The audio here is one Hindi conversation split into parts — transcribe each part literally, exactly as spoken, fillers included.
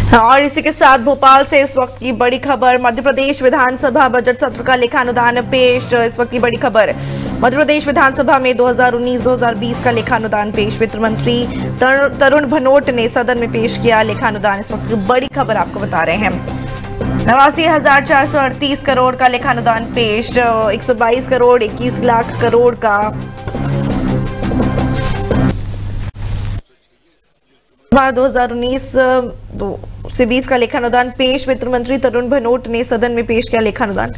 और इसी के साथ भोपाल से इस वक्त की बड़ी खबर, मध्य प्रदेश विधानसभा बजट सत्र का लेखानुदान पेश। इस वक्त की बड़ी खबर, मध्य प्रदेश विधानसभा में दो हज़ार उन्नीस दो हज़ार बीस का लेखानुदान पेश। वित्त मंत्री तरुण भनोट ने सदन में पेश किया लेखानुदान। इस वक्त की बड़ी खबर आपको बता रहे हैं। नवासी हजार चार सौ अड़तीस करोड़ का लेखानुदान पेश। एक सौ बाईस करोड़ इक्कीस लाख करोड़ का दो हज़ार उन्नीस से बीस का लेखानुदान पेश। वित्त मंत्री तरुण भनोट ने सदन में पेश किया लेखानुदान।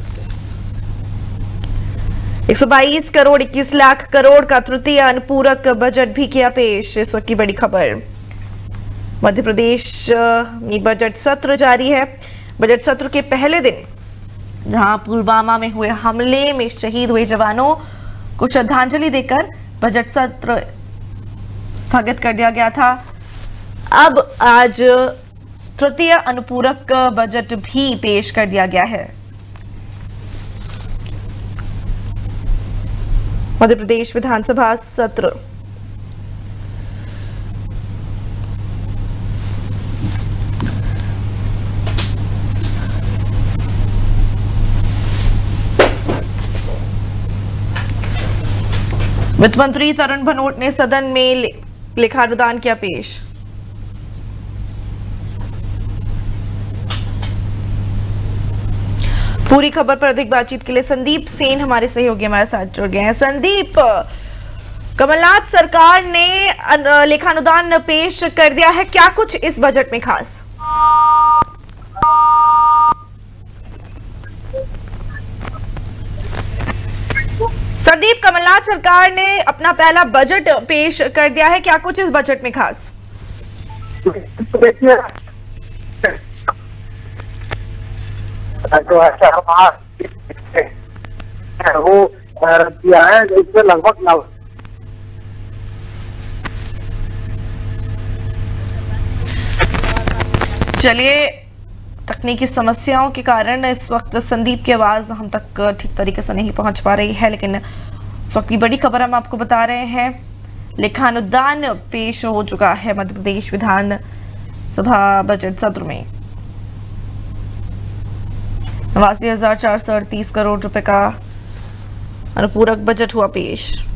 एक सौ बाईस करोड़ इक्कीस लाख करोड़ का तृतीय अनुपूरक बजट भी किया पेश। इस वक्त की बड़ी खबर, मध्य प्रदेश में बजट सत्र जारी है। बजट सत्र के पहले दिन जहां पुलवामा में हुए हमले में शहीद हुए जवानों को श्रद्धांजलि देकर बजट सत्र स्थगित कर दिया गया था। अब आज तृतीय अनुपूरक बजट भी पेश कर दिया गया है। मध्य प्रदेश विधानसभा सत्र वित्त मंत्री तरुण भनोट ने सदन में लेखानुदान किया पेश। पूरी खबर पर अधिक बातचीत के लिए संदीप सेन हमारे सहयोगी हमारे साथ जुड़ गए हैं। संदीप, कमलनाथ सरकार ने लेखानुदान पेश कर दिया है, क्या कुछ इस बजट में खास? संदीप, कमलनाथ सरकार ने अपना पहला बजट पेश कर दिया है, क्या कुछ इस बजट में खास? तो ऐसा वो किया है इसमें लगभग चलिए, तकनीकी समस्याओं के कारण इस वक्त संदीप की आवाज हम तक ठीक तरीके से नहीं पहुंच पा रही है, लेकिन इस वक्त की बड़ी खबर हम आपको बता रहे हैं। लेखानुदान पेश हो चुका है मध्य प्रदेश विधानसभा बजट सत्र में। नवासी हजार चार सौ अड़तीस करोड़ रुपए का अनुपूरक बजट हुआ पेश।